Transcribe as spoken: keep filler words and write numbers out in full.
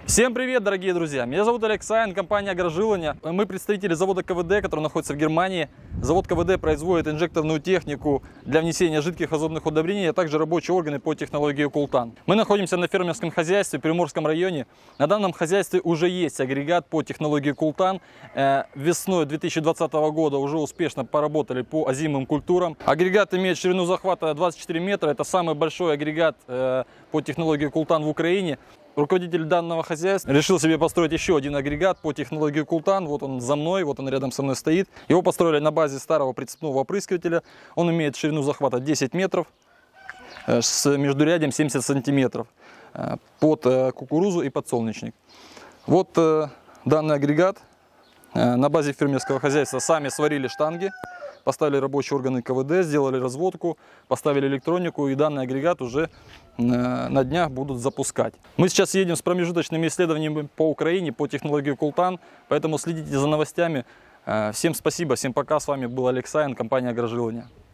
Всем привет, дорогие друзья! Меня зовут Александр, компания «Агрожилование». Мы представители завода КВД, который находится в Германии. Завод КВД производит инжекторную технику для внесения жидких азотных удобрений, а также рабочие органы по технологии Култан. Мы находимся на фермерском хозяйстве в Приморском районе. На данном хозяйстве уже есть агрегат по технологии Култан. Весной две тысячи двадцатого года уже успешно поработали по озимым культурам. Агрегат имеет ширину захвата двадцать четыре метра. Это самый большой агрегат по технологии Култан в Украине. Руководитель данного хозяйства решил себе построить еще один агрегат по технологии Култан. Вот он за мной, вот он рядом со мной стоит. Его построили на базе старого прицепного опрыскивателя. Он имеет ширину захвата десять метров, с междурядием семьдесят сантиметров под кукурузу и подсолнечник. Вот данный агрегат. На базе фермерского хозяйства сами сварили штанги, поставили рабочие органы КВД, сделали разводку, поставили электронику, и данный агрегат уже на днях будут запускать. Мы сейчас едем с промежуточными исследованиями по Украине, по технологии Култан, поэтому следите за новостями. Всем спасибо, всем пока, с вами был Александр, компания «Агрожилование».